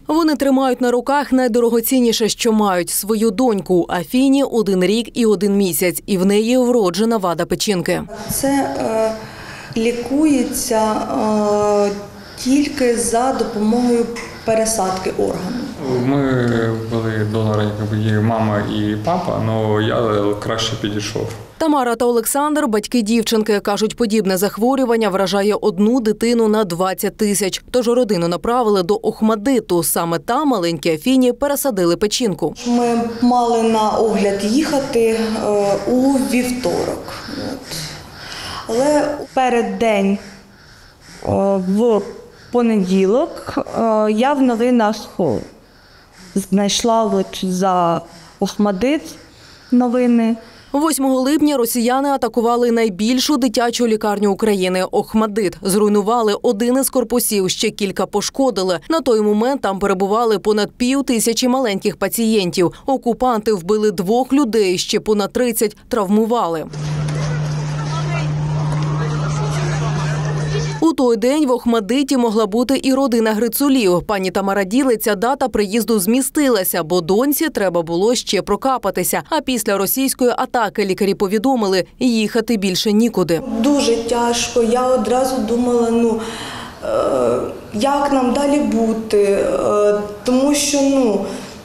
Вони тримають на руках найдорогоцінніше, що мають – свою доньку. Афіні 1 рік і 1 місяць, і в неї вроджена вада печінки. Це лікується тільки за допомогою пересадки органу. Ми були донори, як мама і папа, але я краще підійшов. Тамара та Олександр – батьки дівчинки. Кажуть, подібне захворювання вражає одну дитину на 20 тисяч. Тож родину направили до Охмадиту. Саме там маленькій Афіні пересадили печінку. Ми мали на огляд їхати у вівторок. Але переддень в понеділок я в новинах знайшла за Охмадит новини. 8 липня росіяни атакували найбільшу дитячу лікарню України – Охмадит. Зруйнували один із корпусів, ще кілька пошкодили. На той момент там перебували понад 5000 маленьких пацієнтів. Окупанти вбили 2 людей, ще понад 30 травмували. У той день в Охмадиті могла бути і родина Грицулів. Пані Тамара ділиться, дата приїзду змістилася, бо доньці треба було ще прокапатися. А після російської атаки лікарі повідомили – їхати більше нікуди. Дуже тяжко. Я одразу думала, як нам далі бути, тому що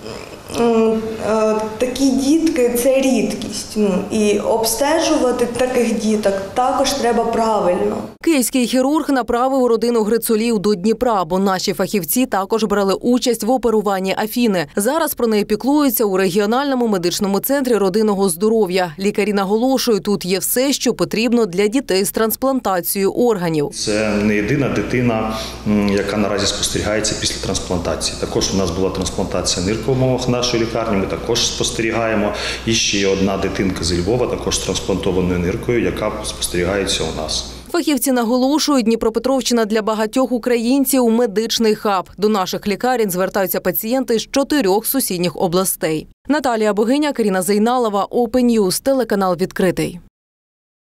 такі дітки – це рідкість. І обстежувати таких діток також треба правильно. Київський хірург направив родину Грицулів до Дніпра, бо наші фахівці також брали участь в оперуванні Афіни. Зараз про неї піклуються у регіональному медичному центрі родинного здоров'я. Лікарі наголошують, тут є все, що потрібно для дітей з трансплантацією органів. Це не єдина дитина, яка наразі спостерігається після трансплантації. Також у нас була трансплантація нирки в умовах нашої лікарні, ми також спостерігаємо. І ще є одна дитинка зі Львова, також з трансплантованою ниркою, яка спостерігається у нас. Фахівці наголошують, Дніпропетровщина для багатьох українців – медичний хаб. До наших лікарень звертаються пацієнти з 4 сусідніх областей. Наталія Богиня, Каріна Зейналова, Open News, телеканал «Відкритий».